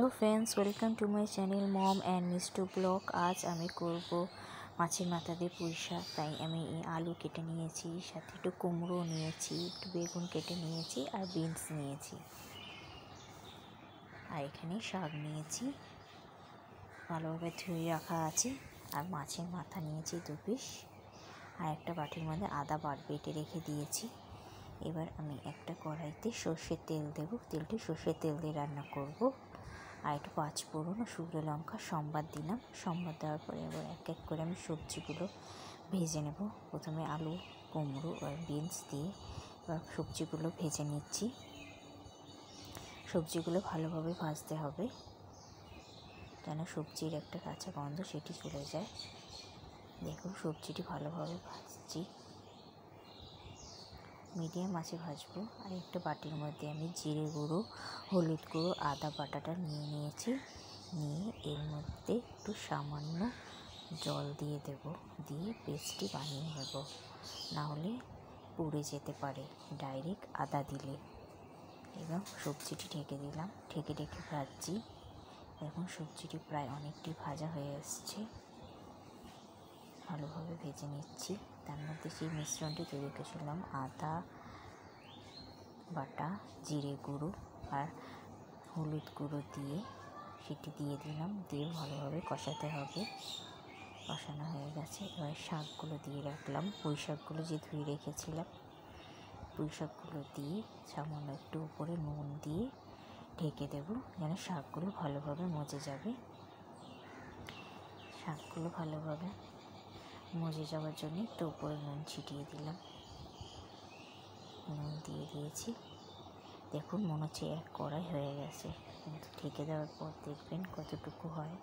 Hello friends, welcome to my channel mom and Mistu vlog. आज আমি করব মাছের মাথা দিয়ে পুঁই শাক। তাই আমি আলু কেটে নিয়েছি, সাথে একটু কুমড়ো নিয়েছি, একটু বেগুন কেটে নিয়েছি আর বিনস নিয়েছি, আর এখানে শাক নিয়েছি, ভালোভাবে ধুয়ে রাখা আছে। আর মাছের মাথা নিয়েছি 2 পিস, আর একটা বাটির মধ্যে আদা বেটে রেখে দিয়েছি। এবার আমি একটা কড়াইতে সর্ষের তেল দেবো। তেলটি সর্ষের তেল দিয়ে রান্না করব। আর একটু 5 ফোড়ন ও শুকনো লঙ্কা সম্বাদ দিলাম। সম্বাদ দেওয়ার পরে এবার এক এক করে আমি সবজিগুলো ভেজে নেব। প্রথমে আলু, কুমড়ো আর বিনস দিয়ে এবার সবজিগুলো ভেজে নিচ্ছি। সবজিগুলো ভালোভাবে ভাজতে হবে যেন সবজির একটা কাঁচা গন্ধ সেটি চলে যায়। দেখুন সবজিটি ভালোভাবে ভাজছি, মিডিয়াম আঁচে ভাজবো। আর একটা বাটির মধ্যে আমি জিরে গুঁড়ো, হলুদ গুঁড়ো, আদা বাটাটা নিয়েছি। নিয়ে এর মধ্যে একটু সামান্য জল দিয়ে দেব, দিয়ে পেস্টটি বানিয়ে নেব, নাহলে পুড়ে যেতে পারে ডাইরেক্ট আদা দিলে। এবং সবজিটি ঢেকে দিলাম, ঢেকে ভাজছি। এখন সবজিটি প্রায় অনেকটি ভাজা হয়ে এসছে, ভালোভাবে ভেজে নিচ্ছি। তার মধ্যে সেই মিশ্রণটি তৈরি করেছিলাম, আদা বাটা, জিরে গুঁড়ো আর হলুদ গুঁড়ো দিয়ে সেটি দিয়ে দিলাম। দিয়ে ভালোভাবে কষাতে হবে। কষানো হয়ে গেছে। এবার শাকগুলো দিয়ে রাখলাম, পুঁই শাকগুলো যে ধুয়ে রেখেছিলাম, পুঁই শাকগুলো দিয়ে সামান্য একটু উপরে নুন দিয়ে ঢেকে দেবো, যেন শাকগুলো ভালোভাবে মজে যাবে। শাকগুলো ভালোভাবে মজে যাওয়ার জন্য একটু উপরে নুন ছিটিয়ে দিলাম। নুন দিয়ে দিয়েছি। দেখুন মনে হচ্ছে এক কড়াই হয়ে গেছে, কিন্তু ঢেকে দেওয়ার পর দেখবেন কতটুকু হয়।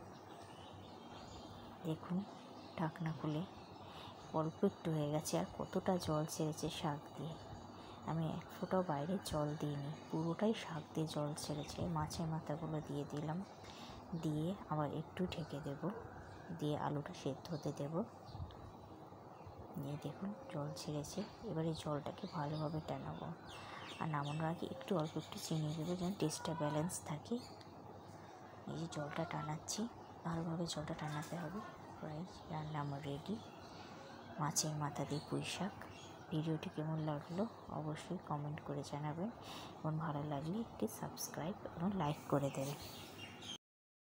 দেখুন ঢাকনা খুলে অল্প একটু হয়ে গেছে, আর কতটা জল ছেড়েছে শাক দিয়ে। আমি এক ফোঁটাও বাইরে জল দিইনি, পুরোটাই শাক দিয়ে জল ছেড়েছে। মাছের মাথাগুলো দিয়ে দিলাম, দিয়ে আবার একটু ঢেকে দেব, দিয়ে আলুটা সেদ্ধ হতে দেব। নিয়ে দেখুন জল ছেড়েছে। এবার এই জলটাকে ভালোভাবে টানাবো, আর নামানোর আগে একটু অল্প একটু চিনি দেবো যেন টেস্টটা ব্যালেন্স থাকে। এই যে জলটা টানাচ্ছি, ভালোভাবে জলটা টানাতে হবে। প্রায় রান্না আমার রেডি, মাছের মাথা দিয়ে পুঁই শাক। ভিডিওটি কেমন লাগলো অবশ্যই কমেন্ট করে জানাবেন, এবং ভালো লাগলে একটি সাবস্ক্রাইব এবং লাইক করে দেবেন।